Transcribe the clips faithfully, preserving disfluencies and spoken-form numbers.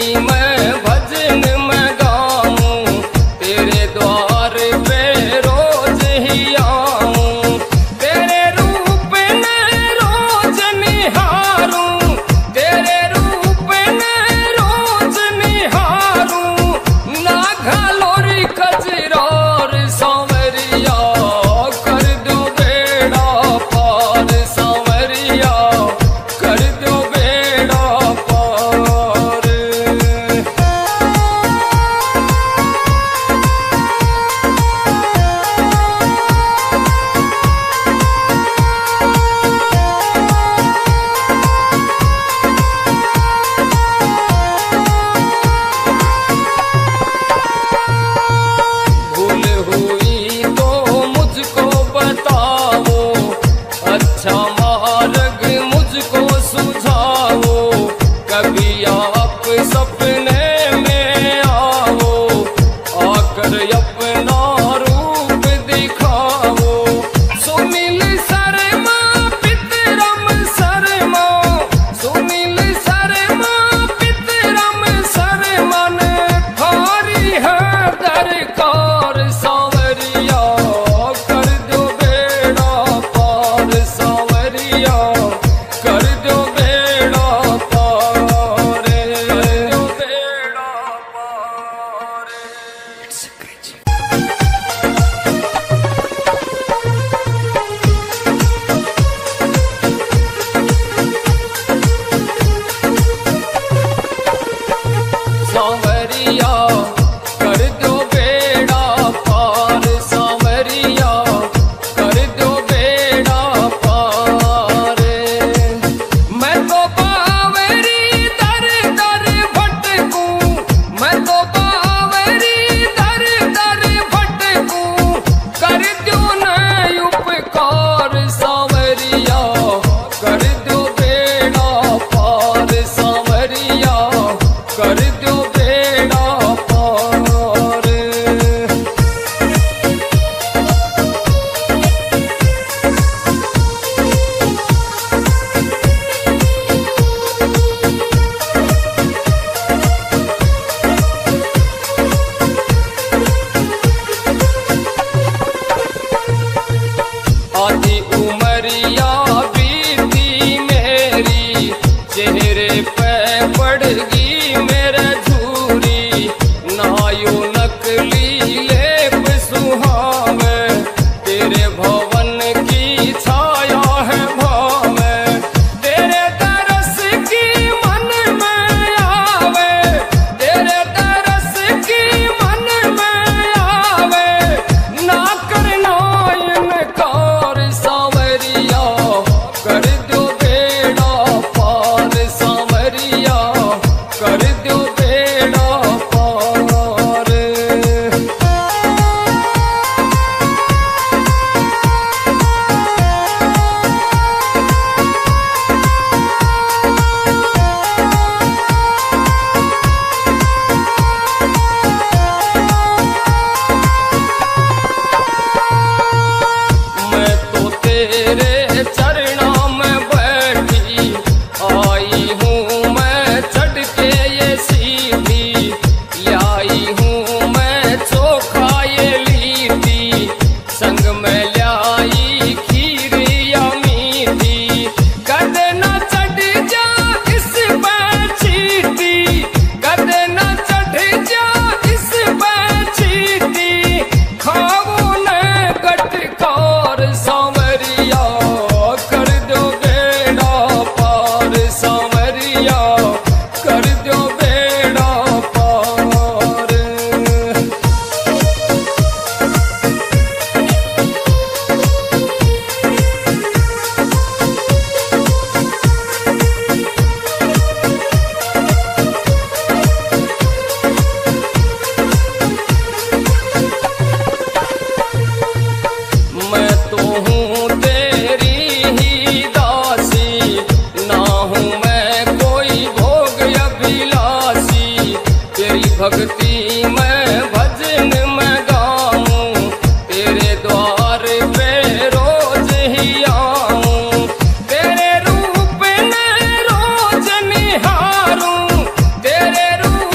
भक्ति में भजन में गाऊं, तेरे द्वार पे रोज ही आऊं, तेरे रूप ने रोज निहारूं, तेरे रूप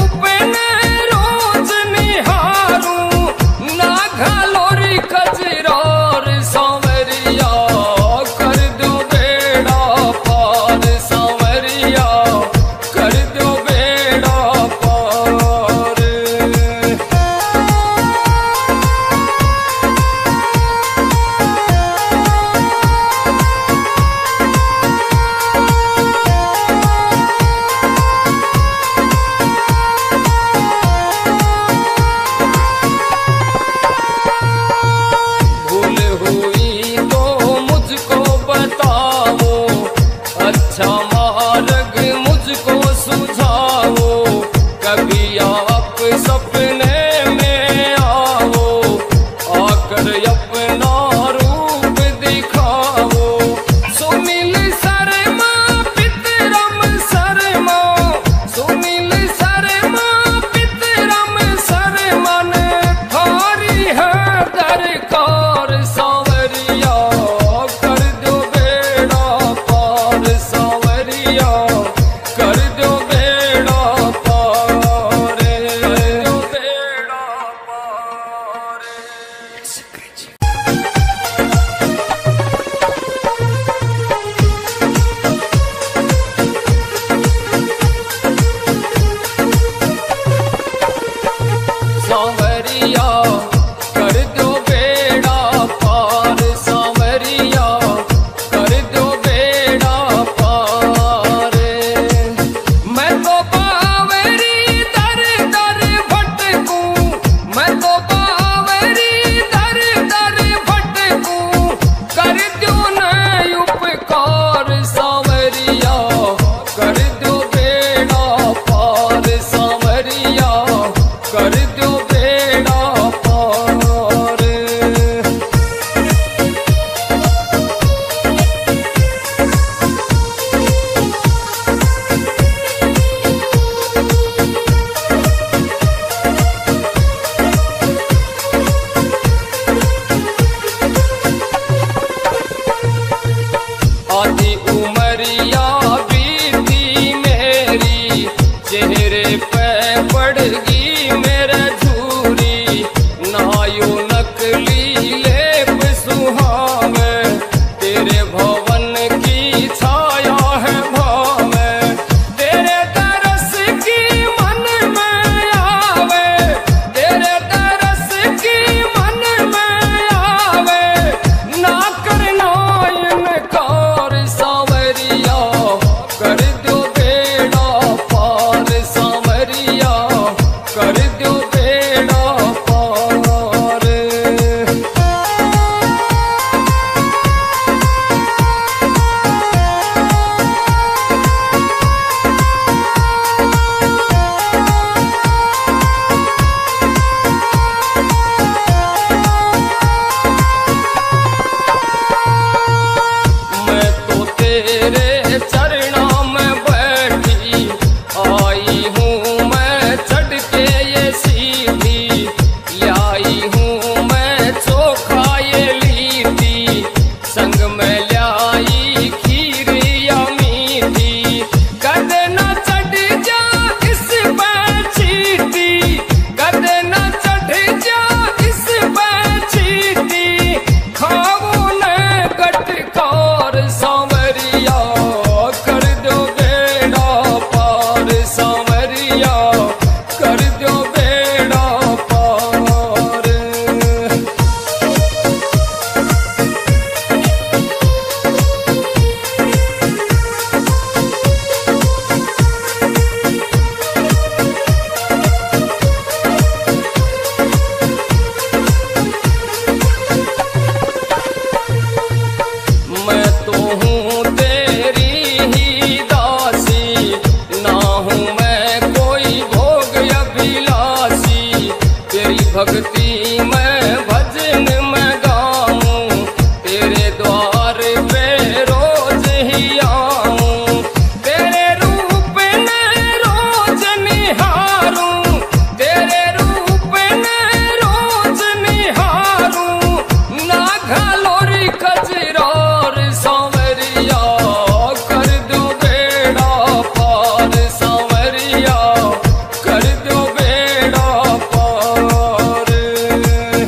सपने में आओ, आकर अपना रूप दिखाओ। सुनील शर्मा पितरम शर्मा, सुनील शर्मा पितरम शर्मा ने थारी है दरकार सांवरिया, कर दो बेड़ा पार सांवरिया, कर दो बेड़ा पार, कर दो बेड़ा पार। सांवरिया कर दो बेड़ा पार, सांवरिया कर दो बेड़ा पार। मैं तो बावरी दर दर भटकूं, मैं तो बावरी दर दर भटकूं, कर दो न उपकार सांवरिया, कर दो बेड़ा पार सांवरिया, कर दो बेड़ा पार। आधी उमरिया बीती मेरी, चेहरे पे पड़गी मेरे झूरी, नायो नकली लेप सुहावे, तेरे भवन की छाया है भावे, तेरे तरस की मन में आवे, तेरे तरस की मन में आवे, ना करना इनकार सांवरिया, कर दो बेड़ा पार सांवरिया, कर दो बेड़ा पार। मैं तो तेरे चरणों में बैठी आई हूँ, मैं चढ़ के ये सीधी लाई हूँ, मैं चोखा ये लीटी, संग में लाई खीर या मीठी, कदे न चढ़ जा इस पे चीटी, कदे न चढ़ जा इस पे चीटी, खाओ न गटकार सांवरिया, कर दो बेड़ा पार सांवरिया, कर दो बेड़ा पार। मैं तो हूँ तेरी ही दासी, ना हूँ मैं कोई भोग अभिलाषी, तेरी भक्ति मैं भजन में गाऊं, तेरे द्वार पे रोज ही आऊं, तेरे रूप ने रोज निहारूं, तेरे रूप ने रोज निहारूं, ना घालोरी कजरार सांवरिया, कर दो बेड़ा पार सांवरिया, कर दो बेड़ा पार।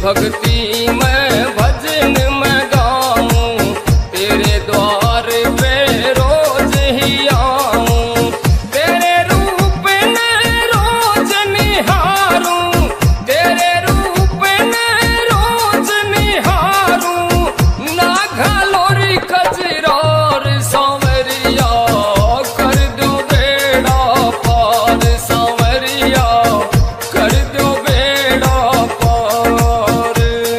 भक्ति में भजन में गाऊं, तेरे द्वार पे रोज ही आऊं। तेरे रूप ने रोज निहारूं, तेरे रूप ने रोज निहारूं। ना घलोरी कजरार सांवरिया, कर दो बेड़ा पार सांवरिया, कर दो बेड़ा पार।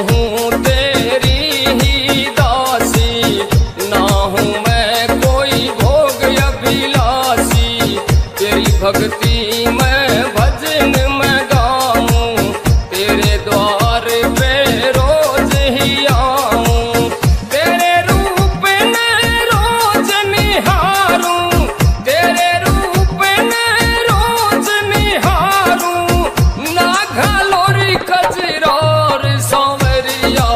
हूँ तेरी ही दासी, ना हूँ मैं कोई भोग अभिलाषी। तेरी भक्ति में भजन में गाऊं, तेरे द्वार पे रोज ही आऊं। तेरे रूप ने रोज निहारूं, तेरे रूप ने रोज निहारूं। ना घालोरी कजरोर सांवरिया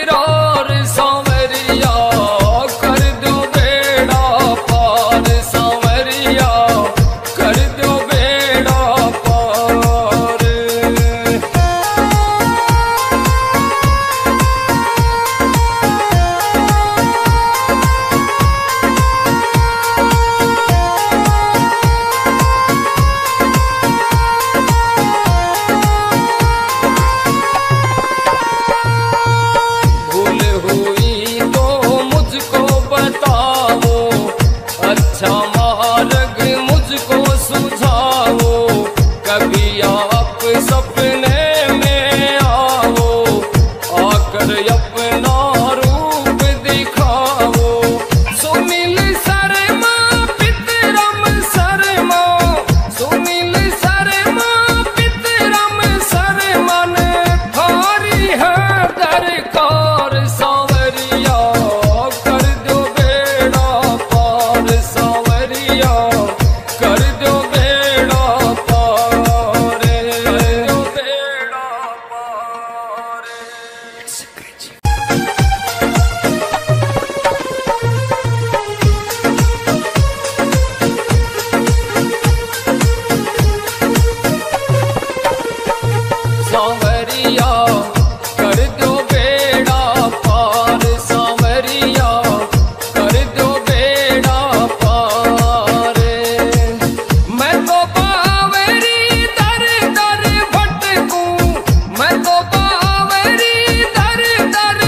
तकरार सांवरिया कर दो बेड़ा पार सांवरिया कर दो बेड़ा पार। भूल हुई तो मुझको बताओ, अच्छा मार्ग मुझको सुझाओ, कभी आप सपने में आओ, आकर अपना रूप दिखाओ। सुनील शर्मा पितरम शर्मा, सुनील शर्मा पितरम शर्मा ने थारी है दरकार सांवरिया कर दो बेड़ा पार सांवरिया कर दो बेड़ा पार कर दो बेड़ा पार। सांवरिया कर दो बेड़ा पार सांवरिया कर दो बेड़ा पार। मैं तो बावरी दर दर भटकूं, मैं तो बावरी दर दर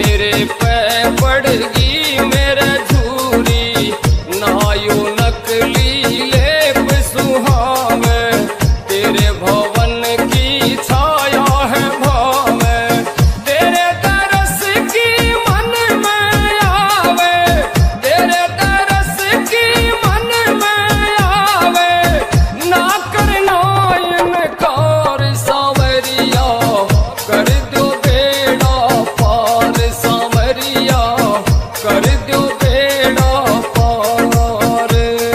तेरे पे पड़गी मेरे झूरी, नायू नकली लेप सुहावे, तेरे भवन की छाया है भावे, तेरे तरस की मन में आवे, तेरे तरस की मन में आवे, ना करना इनकार सांवरिया, कर दो बेड़ा पार सांवरिया, कर दो बेड़ा पार।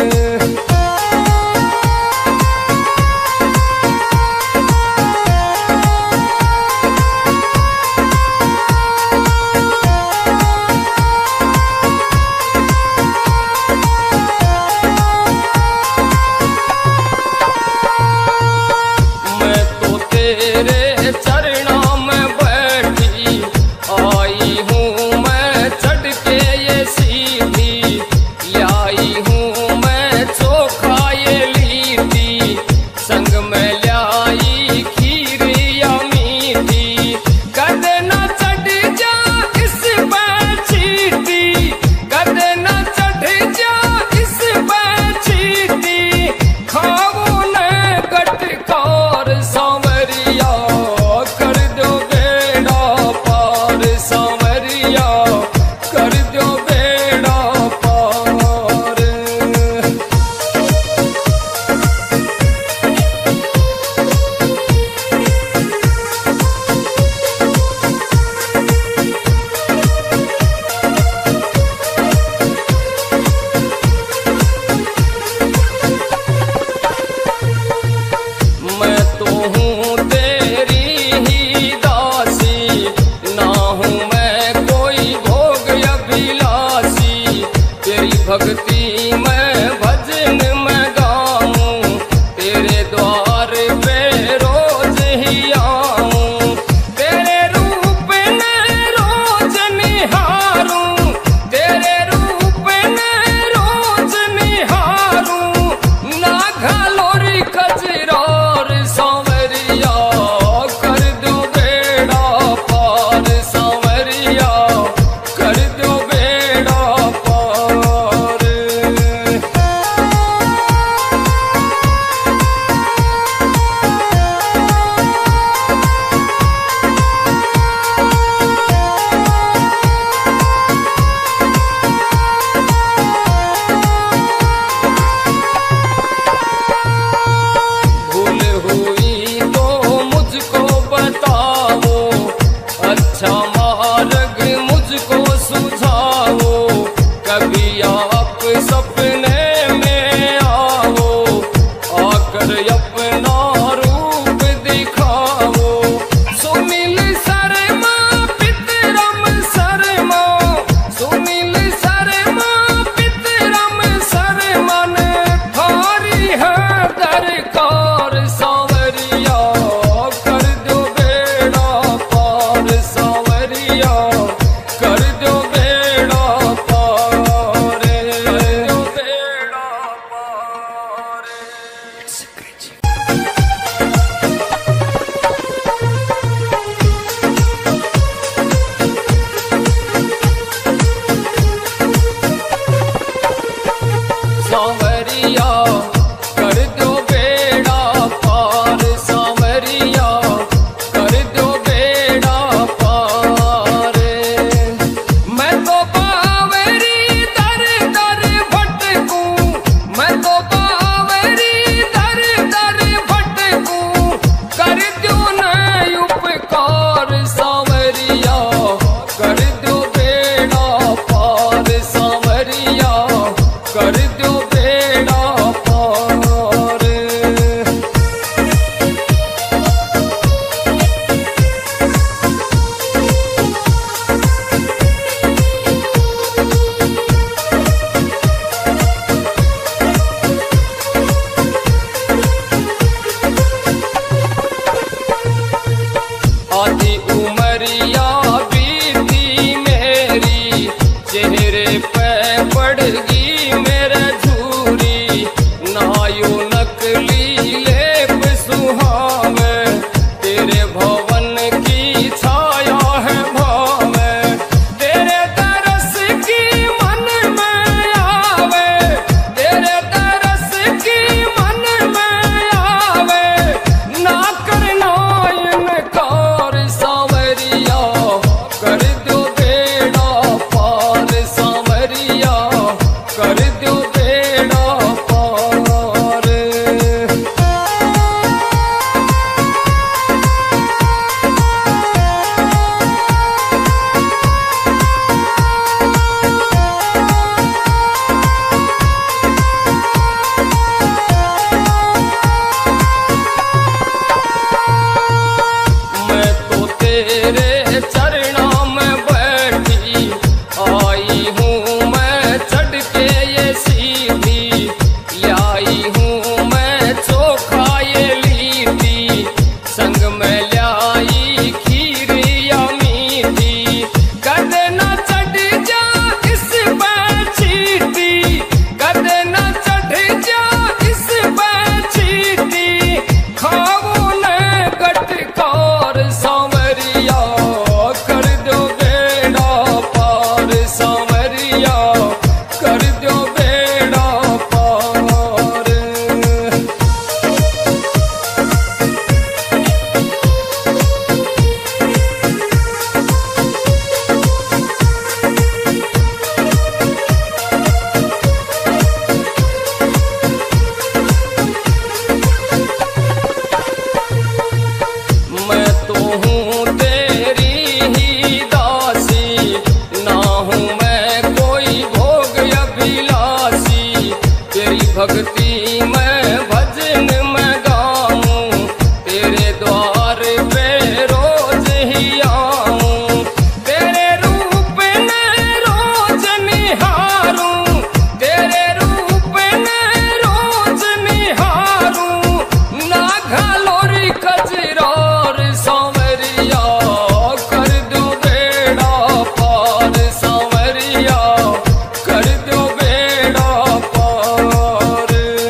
मैं तो तेरे चरणों में बैठी आई हूँ, मैं चढ़ के ये सीधी लाई हूँ, मैं चोखा ये लीधी, संग में लाई खीर या मीठी, कदे न चढ़ जा इस पे चीटी, कदे न चढ़ जा इस पे चीटी, खाओ न गटकार सांवरिया, कर दो बेड़ा पार सांवरिया, कर दो बेड़ा पार। मैं तो हूँ तेरी ही दासी, ना हूँ मैं कोई भोग अभिलाषी, तेरी भक्ति मैं भजन में गाऊं, तेरे द्वार पे रोज ही आऊं, तेरे रूप ने रोज निहारूं, तेरे रूप ने रोज निहारूं, ना घालोरी कजरार सांवरिया, कर दो बेड़ा पार सांवरिया, कर दो बेड़ा पार। भक्ति में भजन में गाऊं, तेरे द्वार पे रोज ही आऊं, तेरे रूप ने रोज निहारूं, तेरे रूप ने रोज निहारूं, ना घलोरी कजरार सांवरिया कर दो बेड़ा पार, सांवरिया कर दो बेड़ा पार।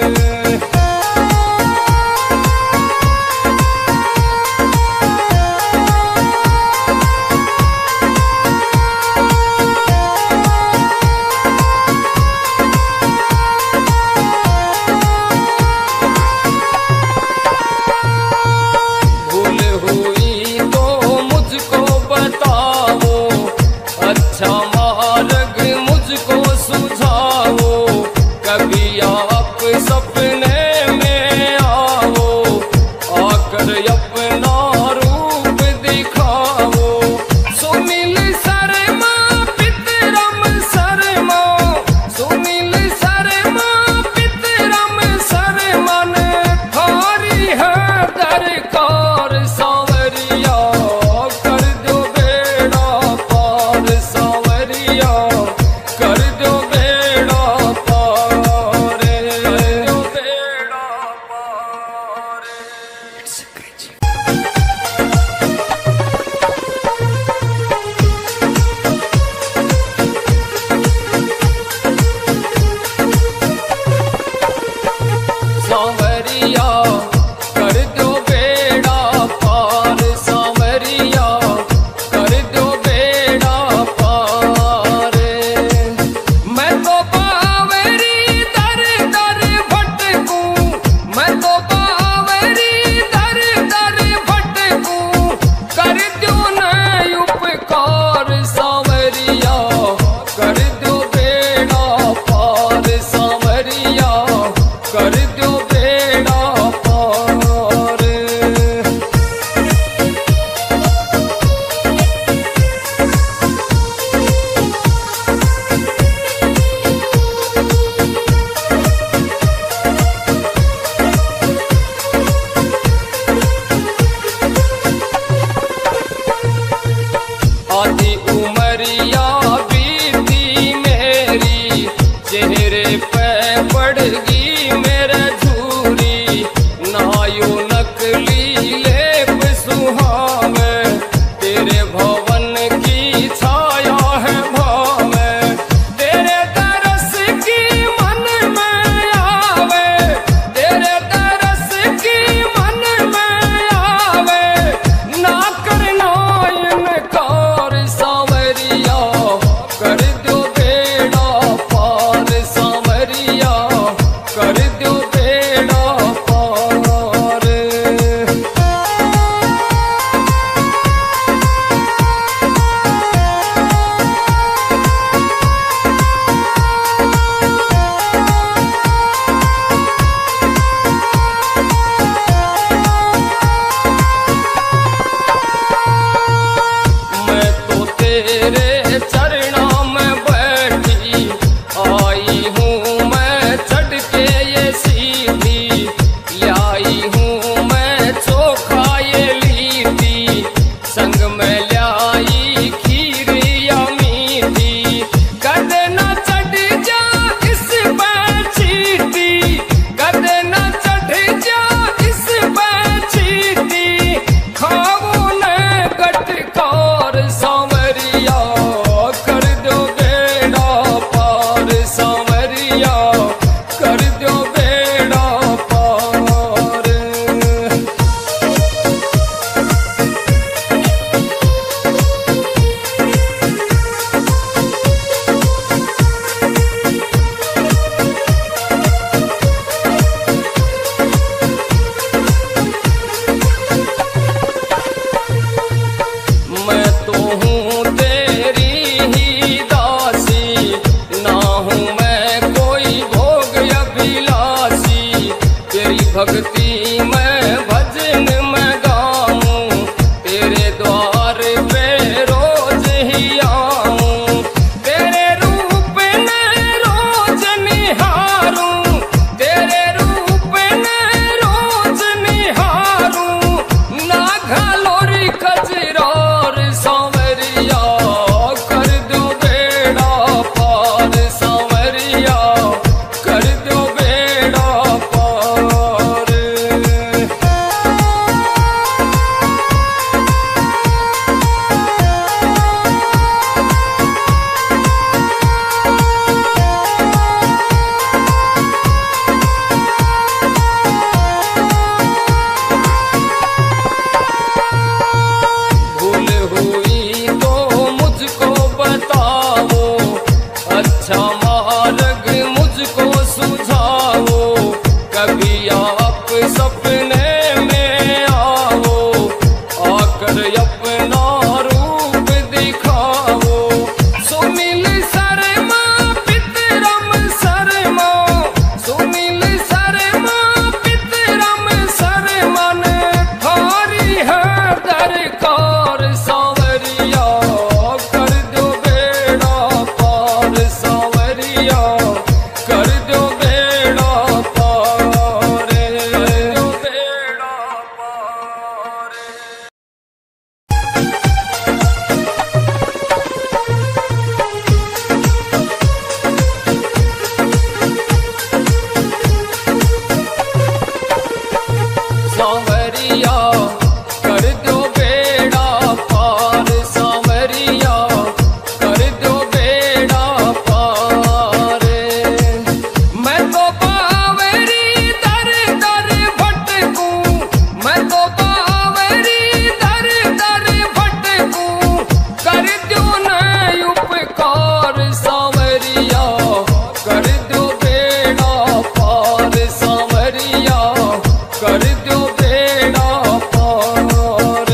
सांवरिया कर दो बेड़ा पार, सांवरिया कर दो बेड़ा पार।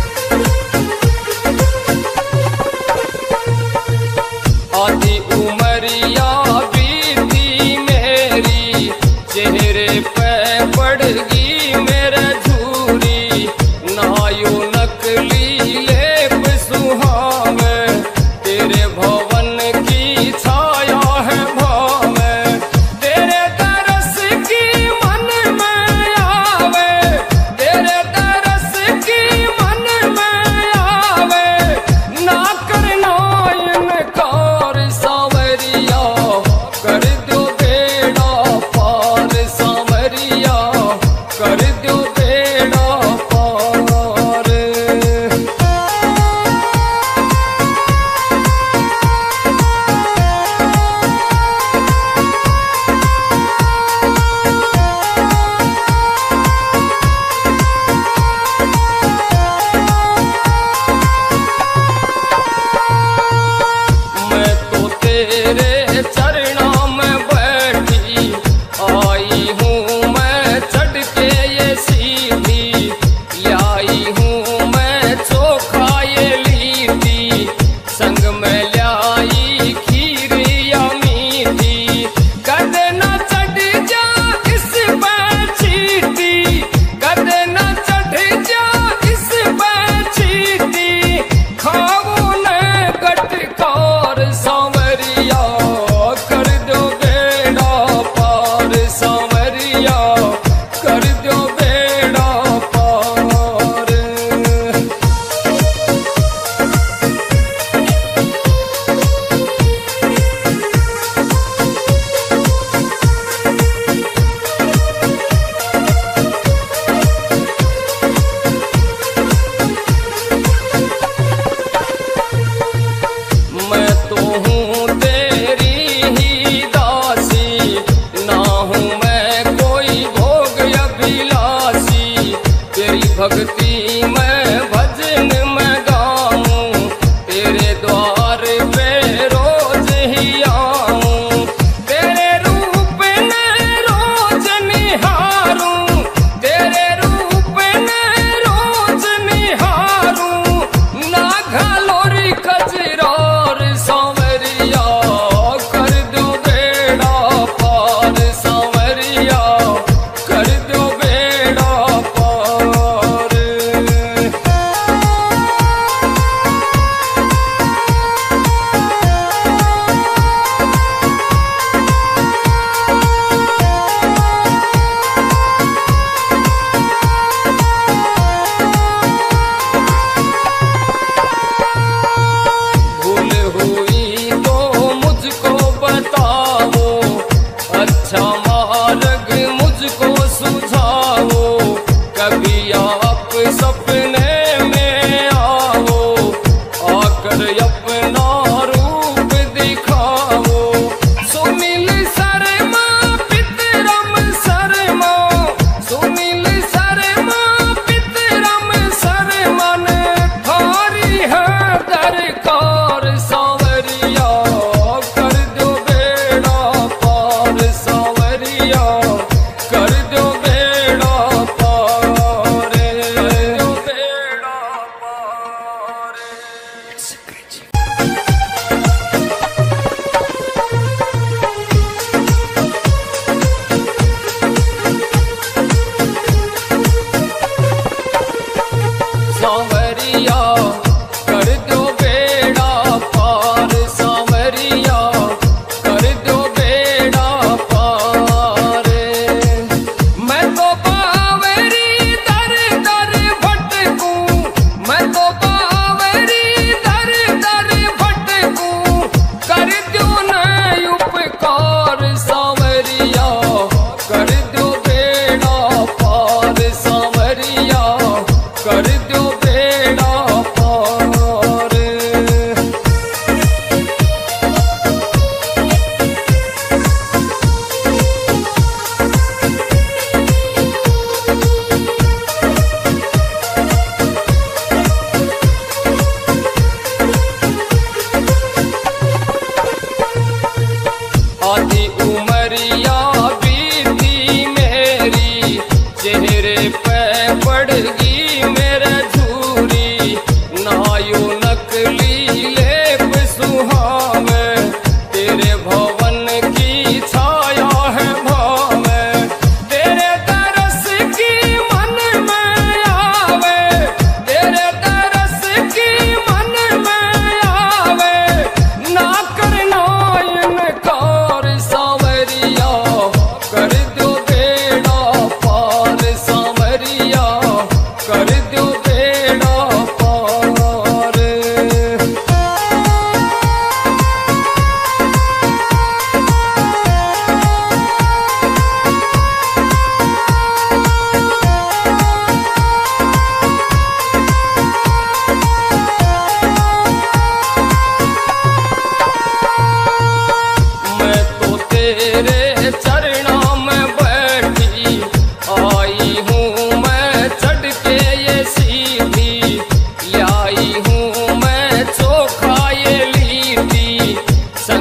आधी उम्र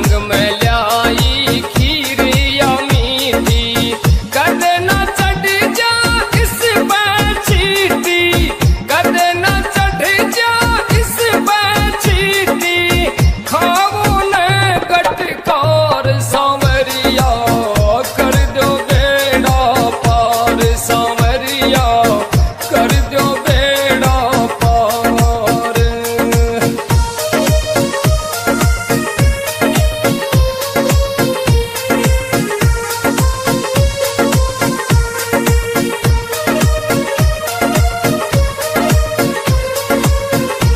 संग में लाई खीर या मीठी, कदे न चढ़ जा इस पर चीटी, कदे न चढ़ जा इस पर चीटी, खाओ न गटकार सांवरिया कर दो बेड़ा पार, सांवरिया कर दो बेड़ा पार।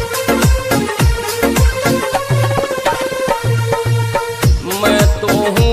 मैं तो हूँ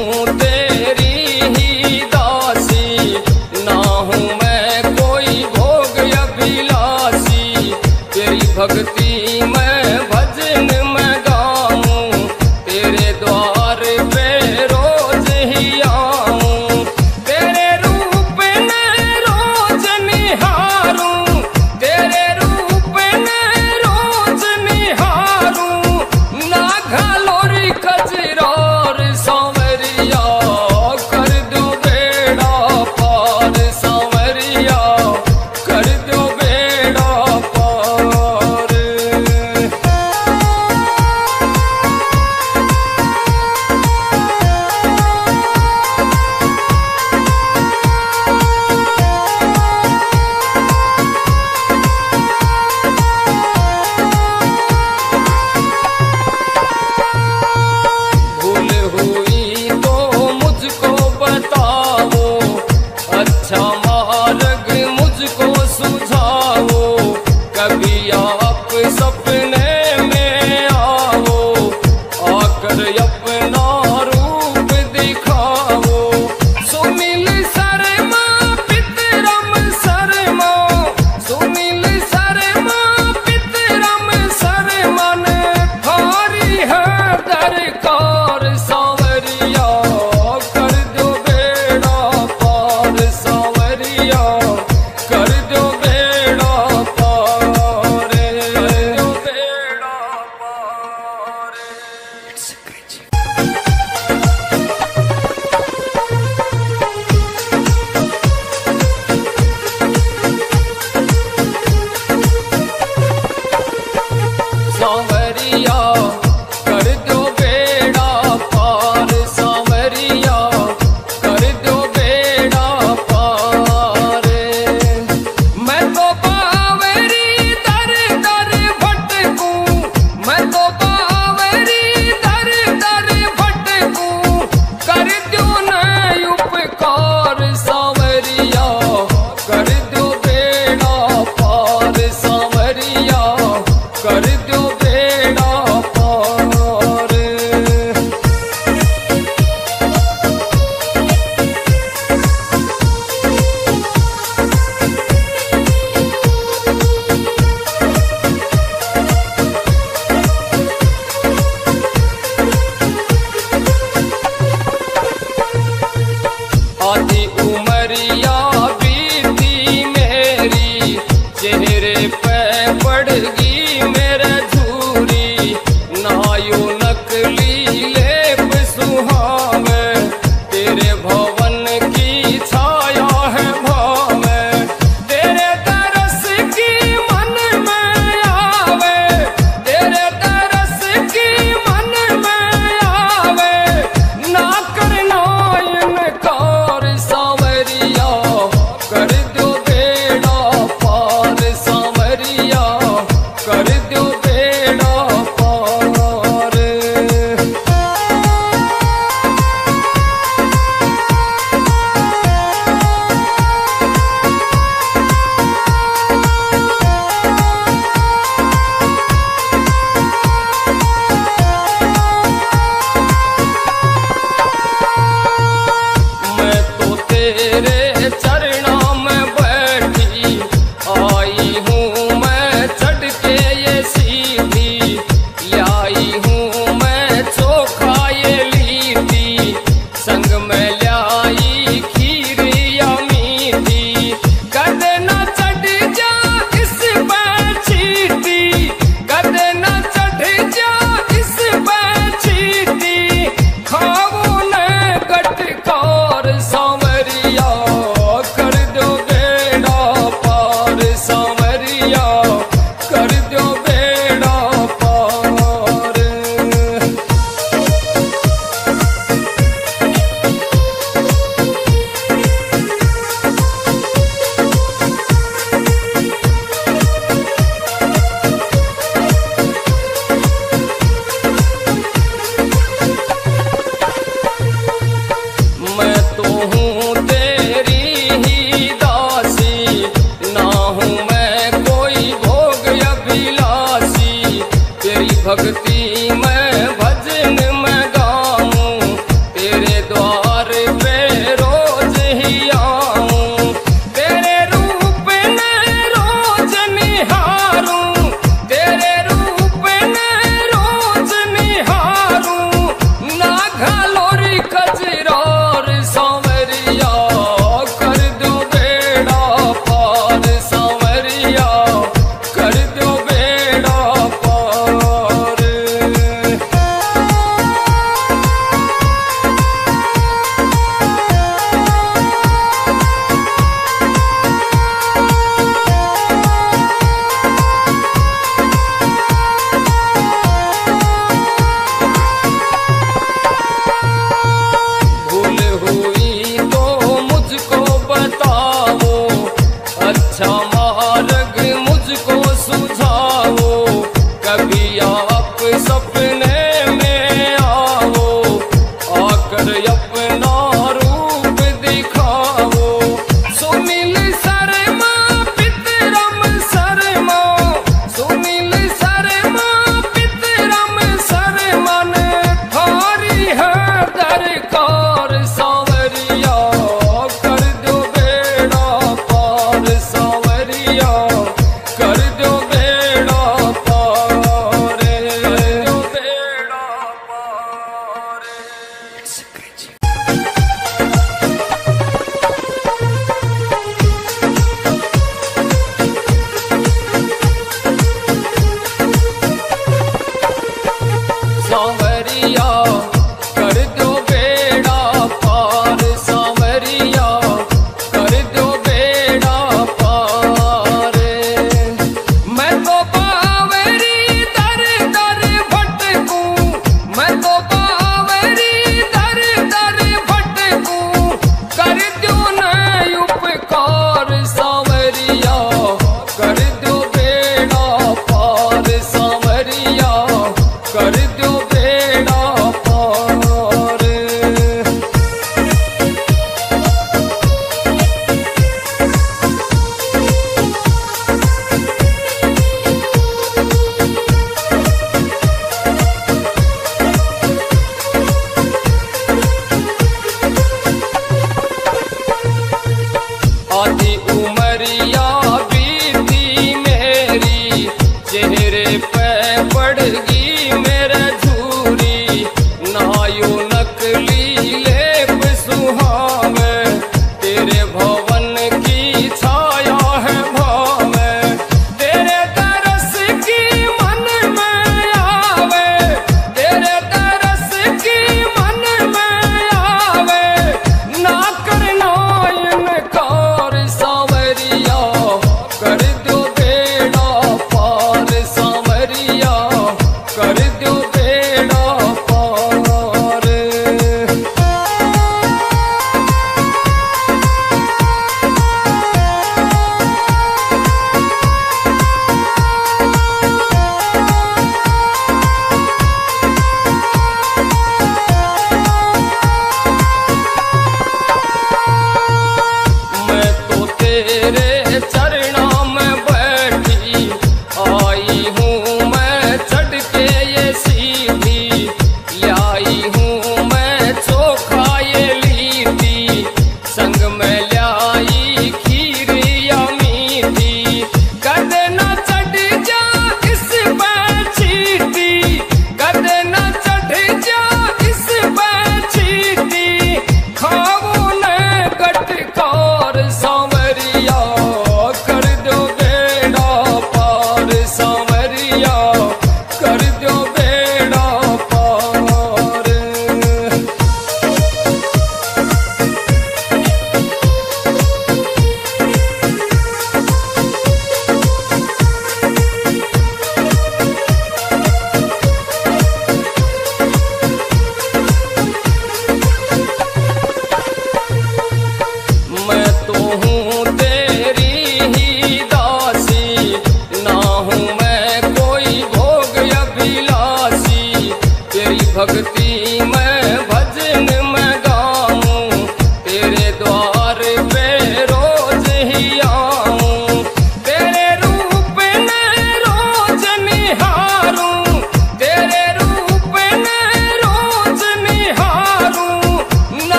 सांवरिया कर दो बेड़ा पार, सांवरिया कर दो बेड़ा पार। मैं तो बावरी दर दर भटकूं, मैं तो बावरी दर दर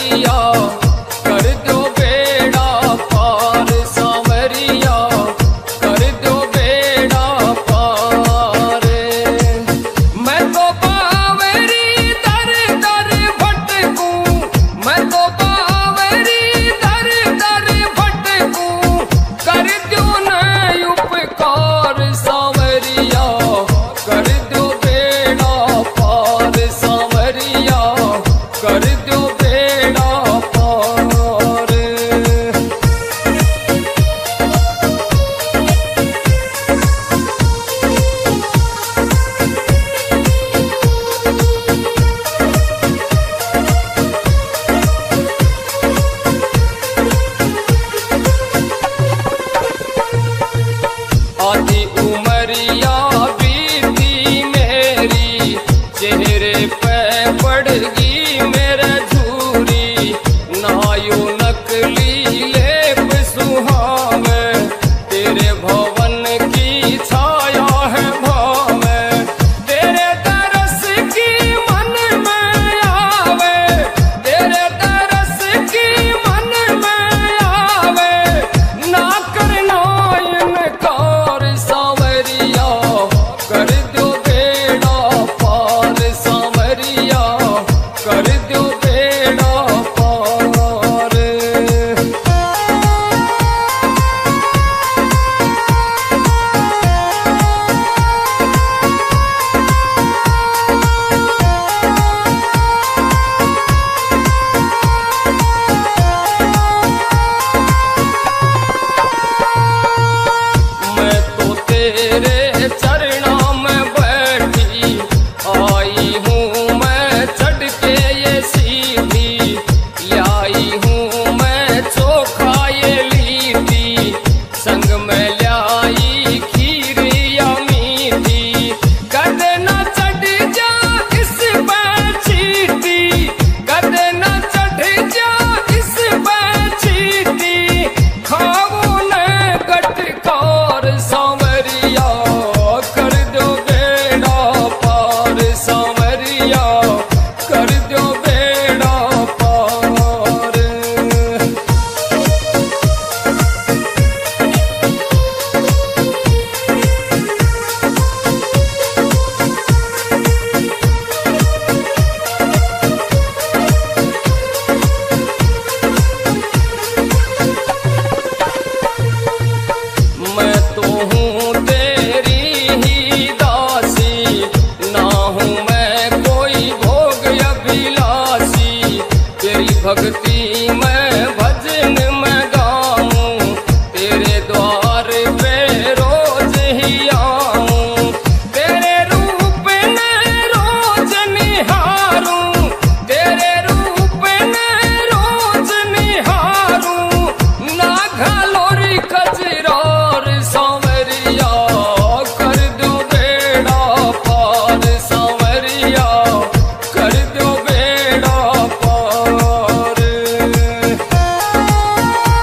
सांवरिया कर दो बेड़ा पार सांवरिया कर दो बेड़ा पार। मैं तो बावरी दर दर भटकूं, मैं तो बावरी दर दर भटकूं, कर दो न उपकार सांवरिया कर दो बेड़ा पार सांवरिया कर दो बेड़ा पार। आधी उमरिया बीती मेरी, चेहरे पे पड़गी मेरे झूरी, नायु नकली लेप सुहावे, तेरे भवन की छाया है भावे, तेरे तरस की मन में आवे, तेरे तरस की मन में आवे, ना करना इनकार सांवरिया कर दो बेड़ा पार सांवरिया कर दो बेड़ा पार। मैं तो तेरे चरणों में बैठी आई हूँ, मैं चढ़ के ये सीधी लाई हूँ, मैं चोखा ये लीधी संग में लाई खीर या मीठी, कदे न चढ़ जा इस पे चीटी, कदे न चढ़ जा इस पे चीटी, खाओ न गटकार सांवरिया कर दो बेड़ा पार सांवरिया कर दो बेड़ा पार। मैं तो हूँ तेरी ही दासी, ना हूँ मैं कोई भोग अभिलाषी, तेरी भक्ति मैं भजन में गाऊं, तेरे द्वार पे रोज ही आऊं, तेरे रूप ने रोज निहारूं, तेरे रूप ने रोज निहारूं, ना घालोरी कजरार सांवरिया कर दो बेड़ा पार सांवरिया कर दो बेड़ा पार।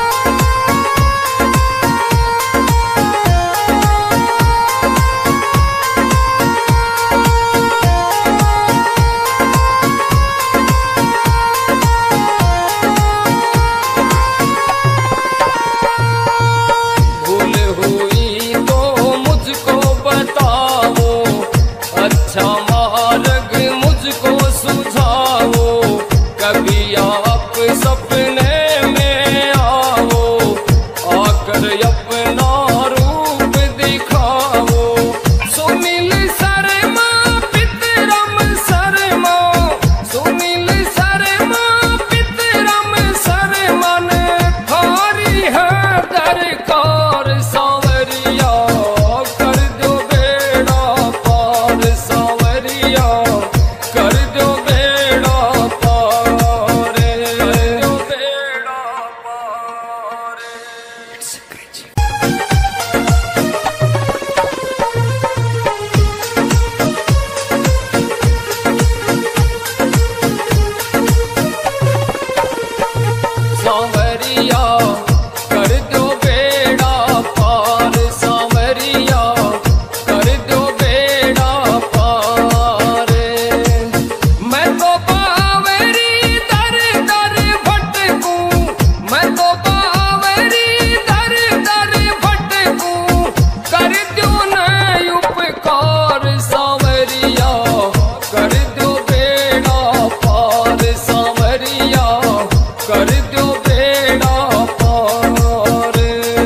कर दो बेड़ा पार।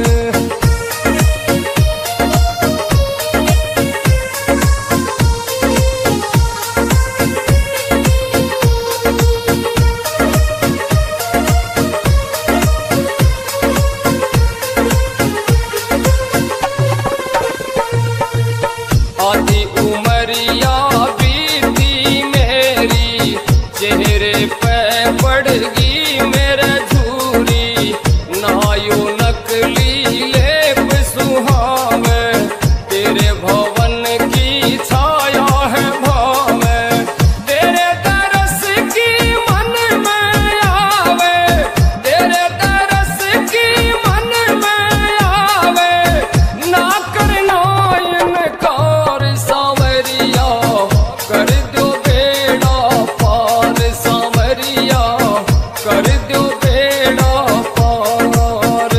आधी उमरिया बीती मेरी, चेहरे पे पड़गी मेरे झूरी, नायो नकली लेप सुहावे, तेरे भवन की छाया है भावे, तेरे तरस की मन में आवे, तेरे तरस की मन में आवे, ना करना इनकार सांवरिया, कर दो बेड़ा पार सांवरिया, कर दो बेड़ा पार।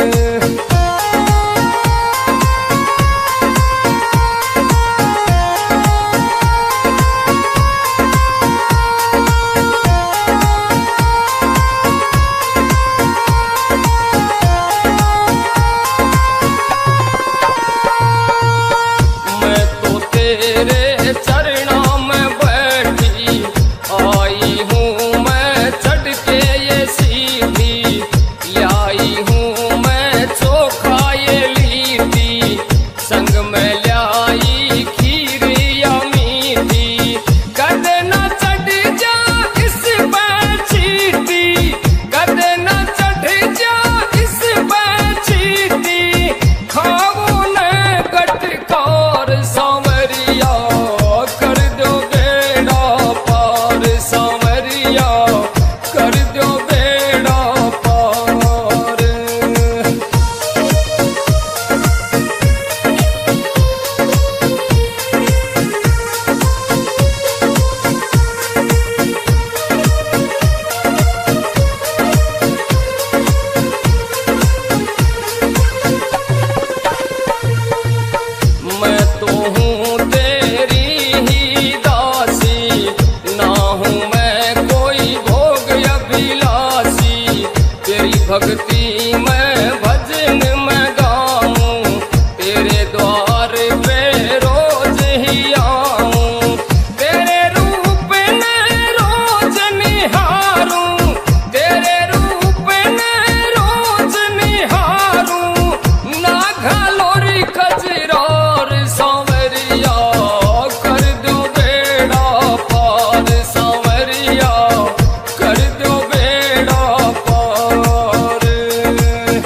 मैं तो तेरे चरणों में बैठी आई हूँ, मैं चढ़ के ये सीधी लाई हूँ, मैं चोखा ये लीधी, संग में लाई खीर या मीठी, कदे न चढ़ जा इस पे चीटी, कदे न चढ़ जा इस पे चीटी, खाओ न गटकार सांवरिया, कर दो बेड़ा पार सांवरिया, कर दो बेड़ा पार। मैं तो हूँ तेरी ही दासी, ना हूँ मैं कोई भोग अभिलाषी, तेरी भक्ति में भजन में गाऊं, तेरे द्वार पे रोज ही आऊं, तेरे रूप ने रोज निहारूं, तेरे रूप ने रोज निहारूं, ना घालोरी कजरार सांवरिया, कर दो बेड़ा पार सांवरिया, कर दो बेड़ा पार।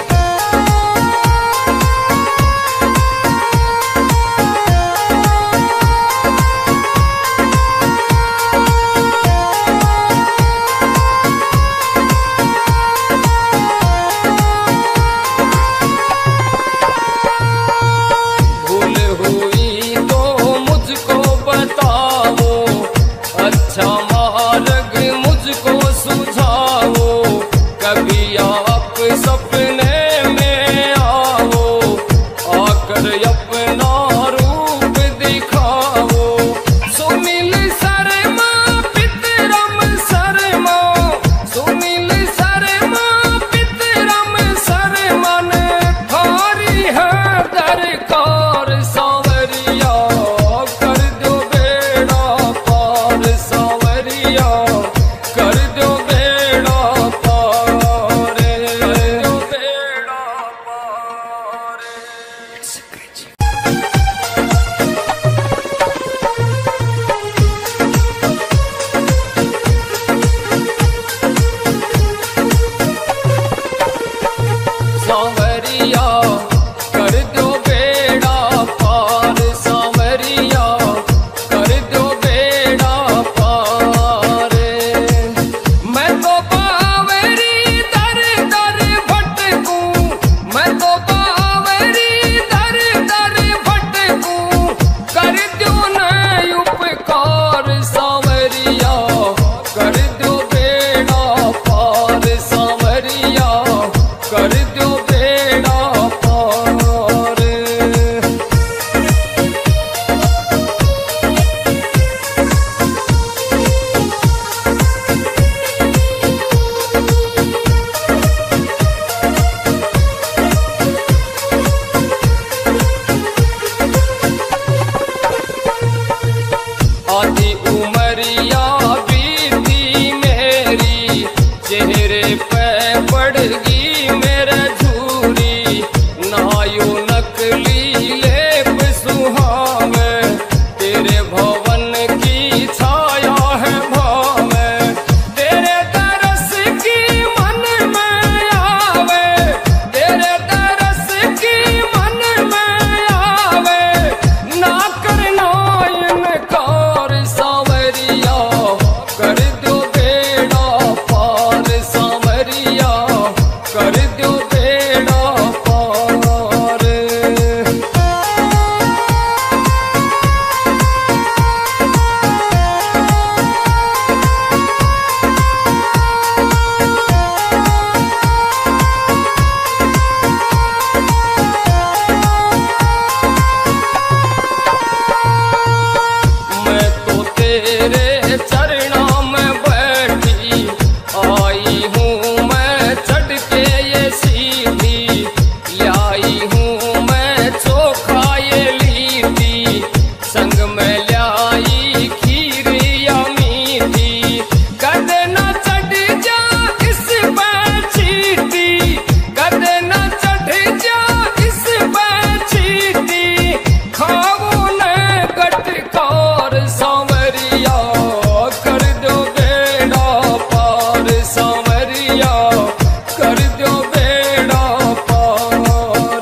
तेरे पे पड़गी मेरे झूरी, नायू नकली लेप सुहावे, तेरे भवन की छाया है भावे, तेरे तरस की मन में आवे, तेरे तरस की मन में आवे, ना करना इनकार सांवरिया, कर दो बेड़ा पार सांवरिया, कर दो बेड़ा पार। मैं तो तेरे चरणों में बैठी आई हूँ, मैं चढ़ के ये सीधी लाई हूँ, मैं चोखा ये लीधी, संग में लाई खीर या मीठी, कदे न चढ़ जा इस पे चीटी, कदे न चढ़ जा इस पे चीटी, खाओ न गटकार सांवरिया, कर दो बेड़ा पार सांवरिया, कर दो बेड़ा पार।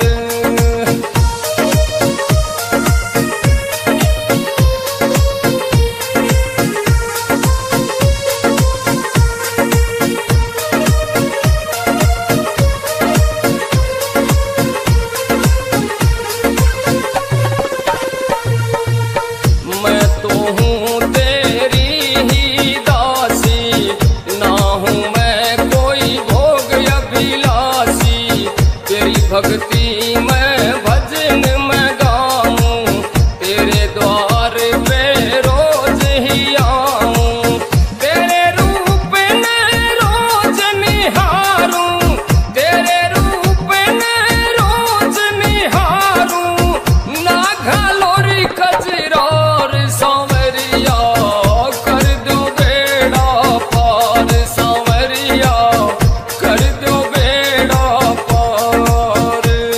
मैं तो हूँ तेरी ही दासी, ना हूँ मैं कोई भोग अभिलाषी, तेरी भक्ति में भजन में गाऊं, तेरे द्वार पे रोज ही आऊं, तेरे रूप ने रोज निहारूं, तेरे रूप ने रोज निहारूं, ना घालोरी कजरार सांवरिया, कर दो बेड़ा पार सांवरिया, कर दो बेड़ा पार।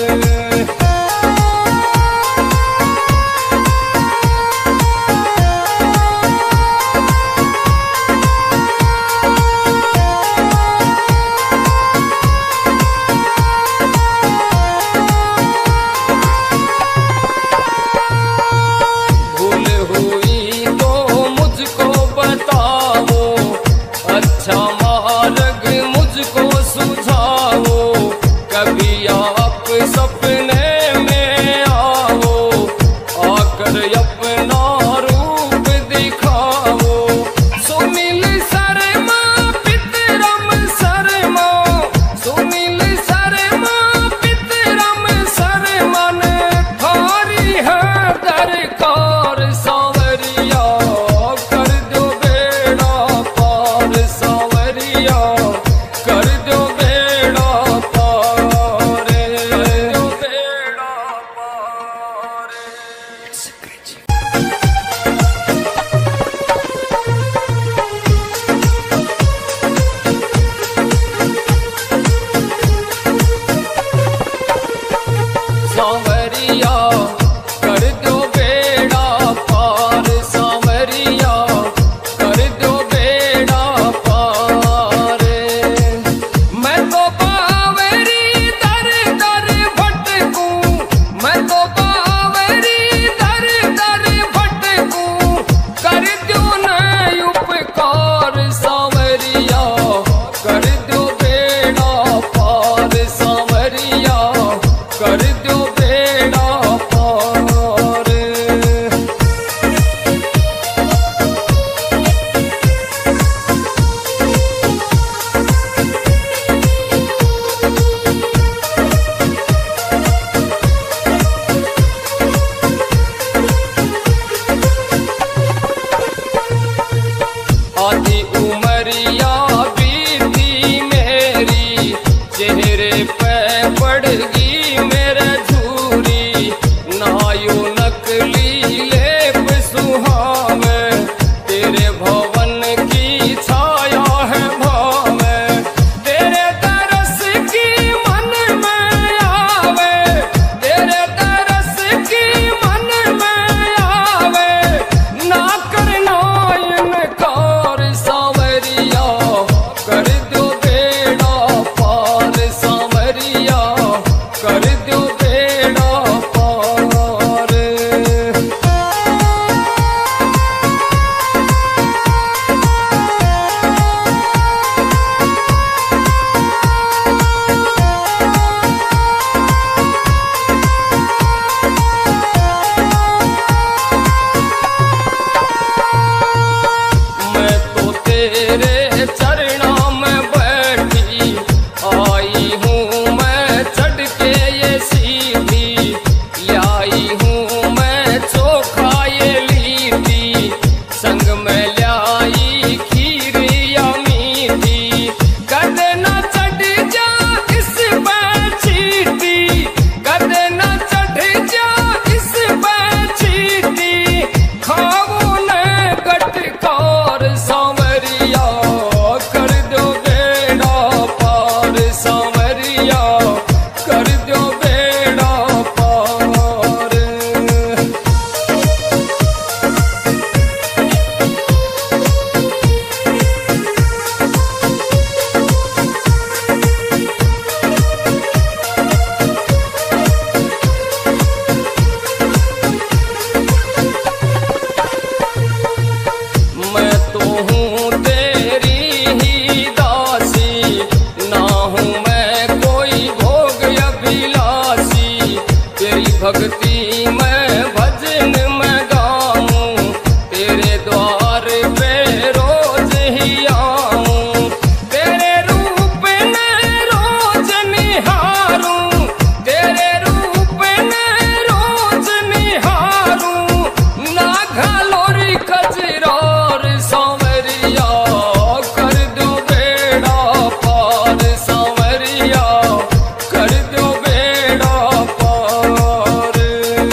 हूँ मैं कोई भोग अभिलाषी, तेरी भक्ति में भजन में गाऊं, तेरे द्वार पे रोज ही आऊं, तेरे रूप ने रोज निहारूं, तेरे रूप ने रोज निहारूं, ना घलोरी कजरार सांवरिया, कर दो बेड़ा पार सांवरिया, कर दो बेड़ा पार।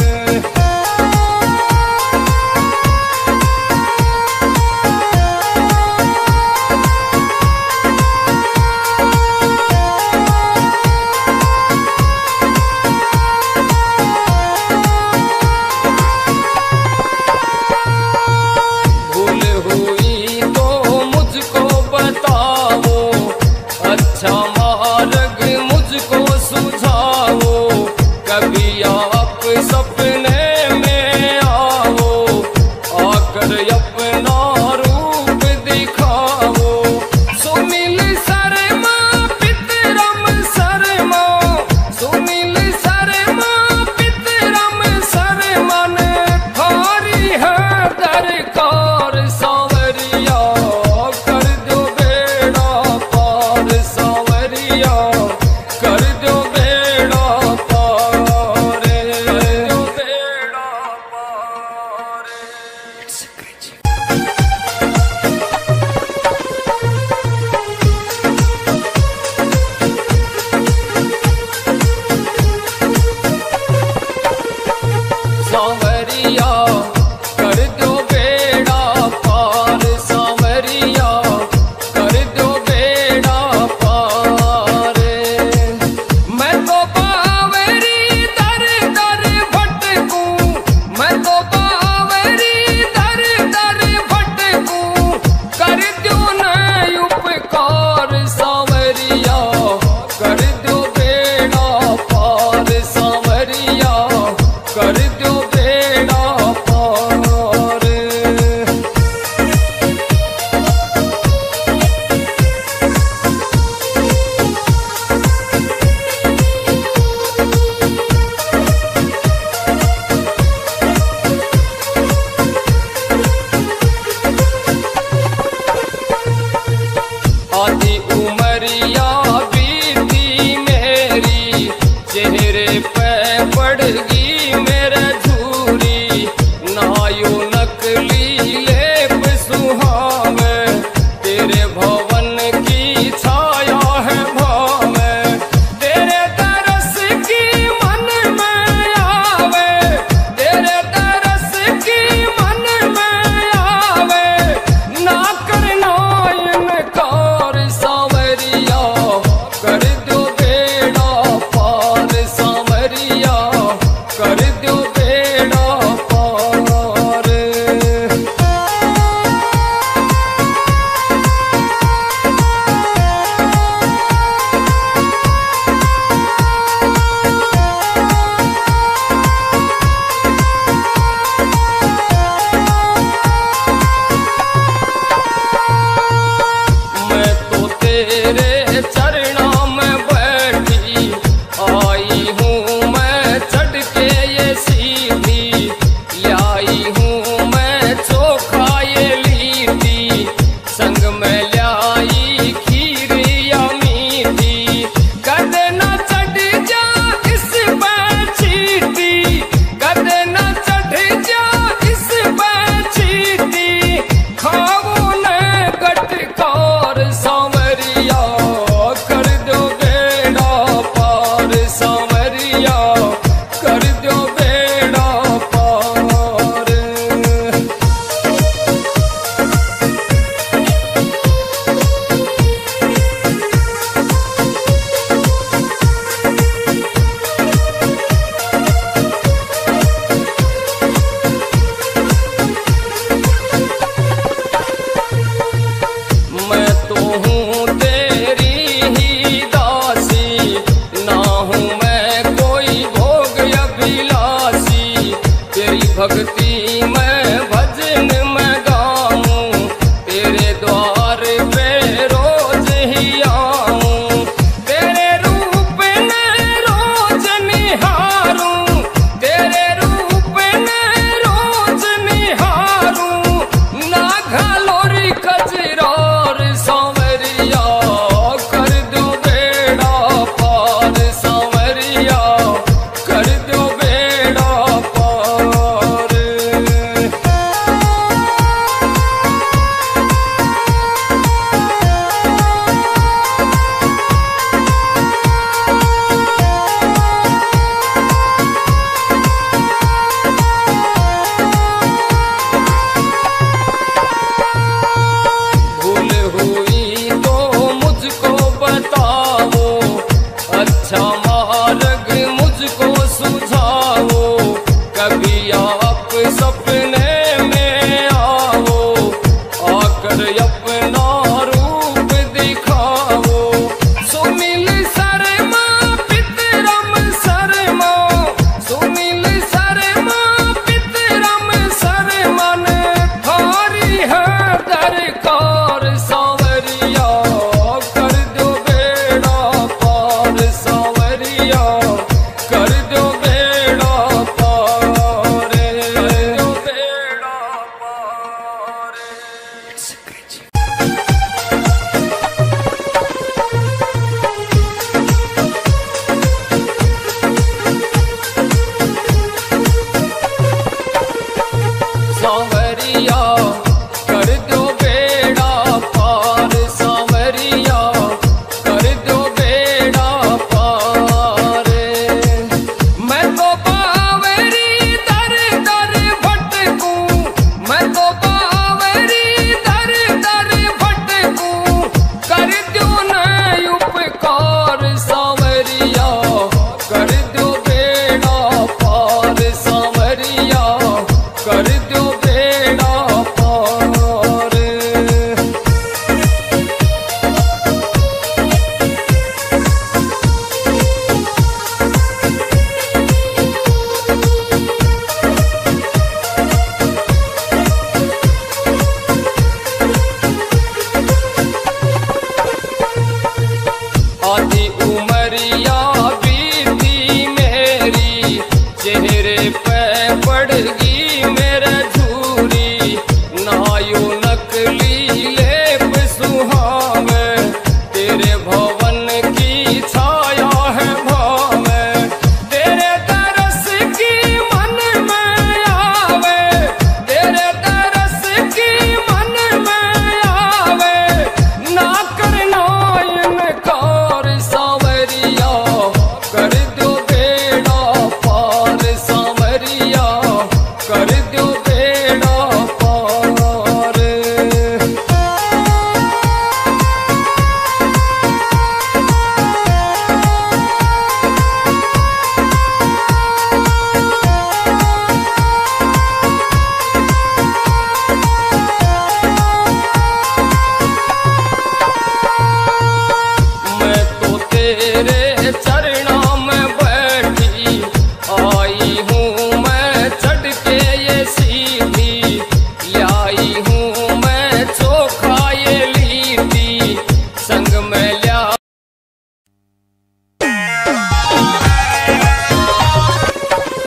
आदि